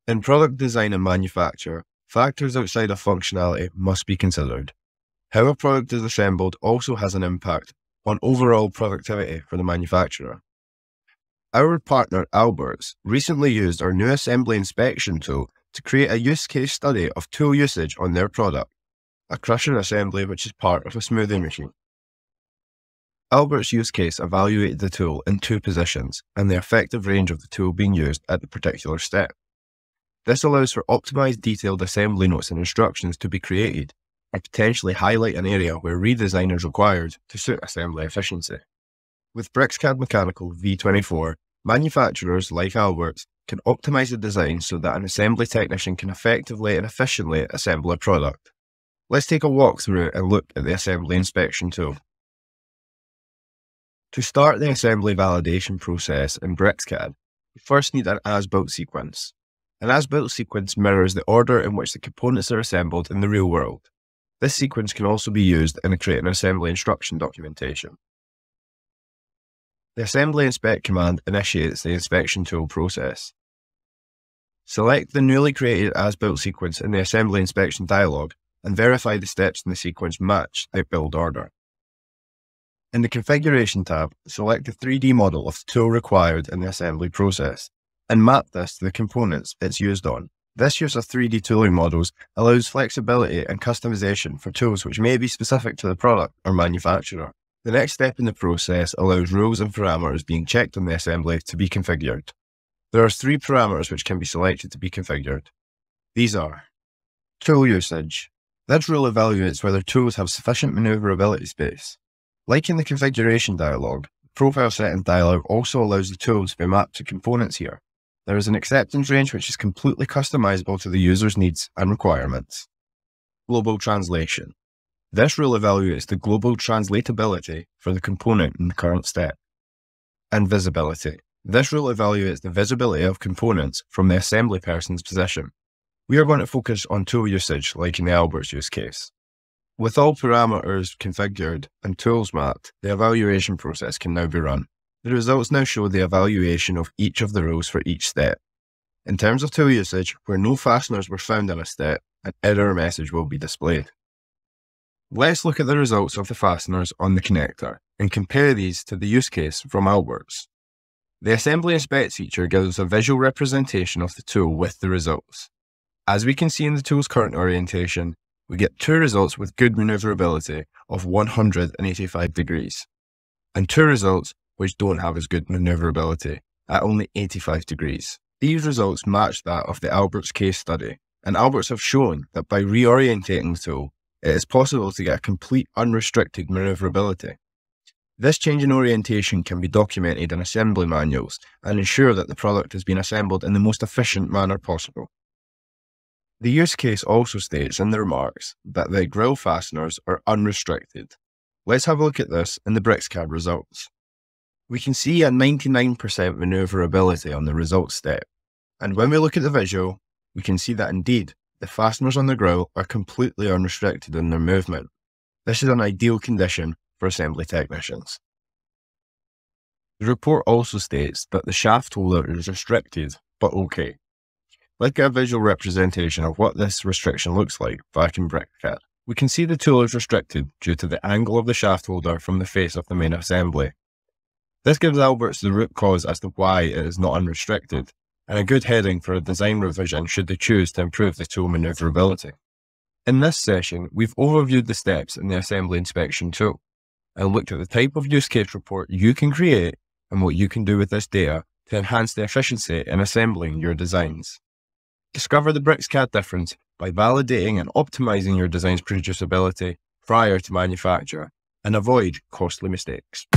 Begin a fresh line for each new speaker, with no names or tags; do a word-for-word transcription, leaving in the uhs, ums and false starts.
In product design and manufacture, factors outside of functionality must be considered. How a product is assembled also has an impact on overall productivity for the manufacturer. Our partner Alberts recently used our new assembly inspection tool to create a use case study of tool usage on their product, a crusher assembly which is part of a smoothing machine. Albert's use case evaluated the tool in two positions and the effective range of the tool being used at the particular step. This allows for optimized detailed assembly notes and instructions to be created and potentially highlight an area where redesign is required to suit assembly efficiency. With BricsCAD Mechanical V twenty-four, manufacturers like Alberts can optimize the design so that an assembly technician can effectively and efficiently assemble a product. Let's take a walk through and look at the assembly inspection tool. To start the assembly validation process in BricsCAD, we first need an as-built sequence. An as-built sequence mirrors the order in which the components are assembled in the real world. This sequence can also be used in creating assembly instruction documentation. The assembly inspect command initiates the inspection tool process. Select the newly created as-built sequence in the assembly inspection dialog and verify the steps in the sequence match the build order. In the Configuration tab, select the three D model of the tool required in the assembly process and map this to the components it's used on. This use of three D tooling models allows flexibility and customization for tools which may be specific to the product or manufacturer. The next step in the process allows rules and parameters being checked on the assembly to be configured. There are three parameters which can be selected to be configured. These are tool usage. This rule evaluates whether tools have sufficient maneuverability space. Like in the configuration dialog, the profile settings dialog also allows the tools to be mapped to components here. There is an acceptance range which is completely customizable to the user's needs and requirements. Global translation. This rule evaluates the global translatability for the component in the current step. And visibility. This rule evaluates the visibility of components from the assembly person's position. We are going to focus on tool usage like in the Alberts use case. With all parameters configured and tools mapped, the evaluation process can now be run. The results now show the evaluation of each of the rules for each step. In terms of tool usage, where no fasteners were found in a step, an error message will be displayed. Let's look at the results of the fasteners on the connector and compare these to the use case from Alberts. The Assembly Inspect feature gives us a visual representation of the tool with the results. As we can see in the tool's current orientation, we get two results with good maneuverability of one hundred eighty-five degrees, and two results which don't have as good maneuverability at only eighty-five degrees. These results match that of the Alberts case study, and Alberts have shown that by reorientating the tool, it is possible to get a complete unrestricted maneuverability. This change in orientation can be documented in assembly manuals and ensure that the product has been assembled in the most efficient manner possible. The use case also states in the remarks that the grill fasteners are unrestricted. Let's have a look at this in the BricsCAD results. We can see a ninety-nine percent maneuverability on the results step, and when we look at the visual, we can see that indeed, the fasteners on the grill are completely unrestricted in their movement. This is an ideal condition for assembly technicians. The report also states that the shaft holder is restricted, but okay. Let's get a visual representation of what this restriction looks like back in BricsCAD. We can see the tool is restricted due to the angle of the shaft holder from the face of the main assembly. This gives Alberts the root cause as to why it is not unrestricted, and a good heading for a design revision should they choose to improve the tool maneuverability. In this session, we've overviewed the steps in the assembly inspection tool, and looked at the type of use case report you can create and what you can do with this data to enhance the efficiency in assembling your designs. Discover the BricsCAD difference by validating and optimizing your design's producibility prior to manufacture, and avoid costly mistakes.